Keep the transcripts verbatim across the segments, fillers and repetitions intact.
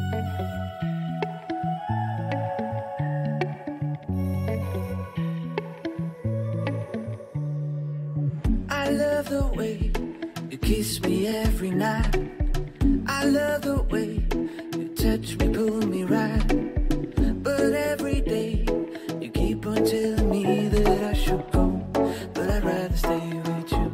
I love the way you kiss me every night. I love the way you touch me, pull me right. But every day you keep on telling me that I should go, but I'd rather stay with you.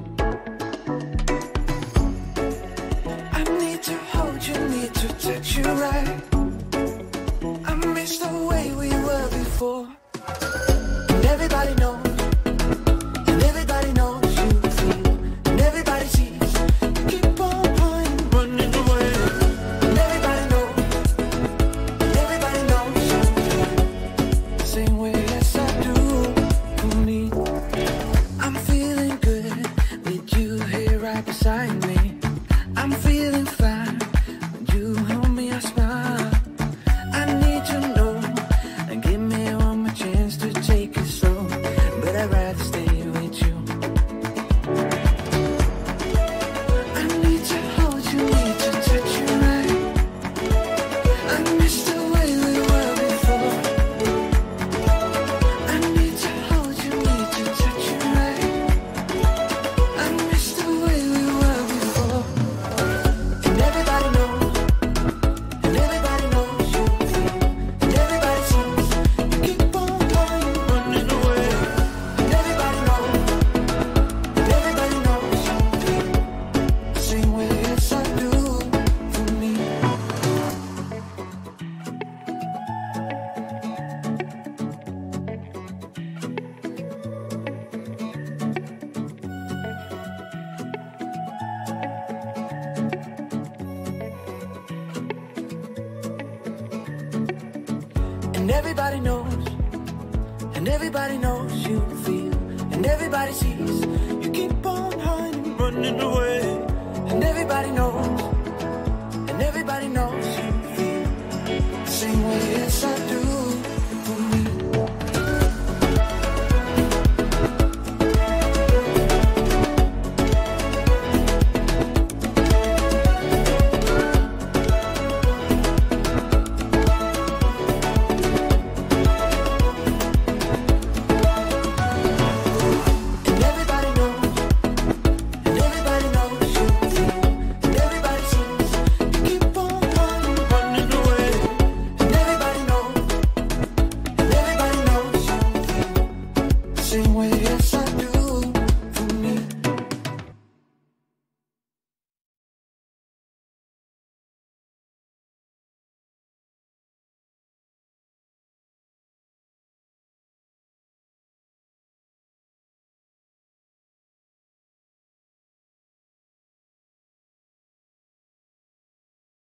I need to hold you, need to touch you right. I miss the way we were before. And everybody knows, and everybody knows you feel, and everybody sees you keep on running, running away. And everybody knows, and everybody knows you feel the same way as I do for me. I'm feeling good with you here right beside me. I'm feeling fine when you hold me, I smile. I need to know and give me one more chance to take it slow, but I'd rather stay with you. I need to hold you, need to touch you right. I miss the way we were before. I need to hold you, need to touch you right. I miss the way we were before. And everybody knows, and everybody knows you feel, and everybody sees you keep on running, running away. And everybody knows, and everybody knows you feel the same way as I do for me. And everybody knows, and everybody knows you feel, and everybody sees you keep on running, running away. And everybody knows, and everybody